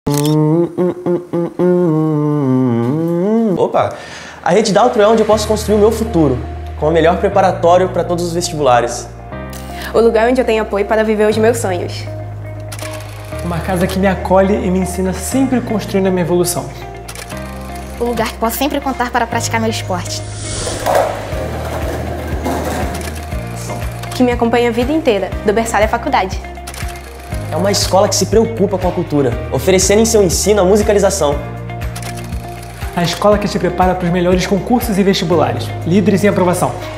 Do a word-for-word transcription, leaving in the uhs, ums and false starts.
Hum, hum, hum, hum, hum. Opa! A Rede Daltro é onde eu posso construir o meu futuro, com o melhor preparatório para todos os vestibulares. O lugar onde eu tenho apoio para viver os meus sonhos. Uma casa que me acolhe e me ensina sempre construindo a minha evolução. O lugar que posso sempre contar para praticar meu esporte. Que me acompanha a vida inteira, do berçário à faculdade. É uma escola que se preocupa com a cultura, oferecendo em seu ensino a musicalização. A escola que te prepara para os melhores concursos e vestibulares, líderes em aprovação.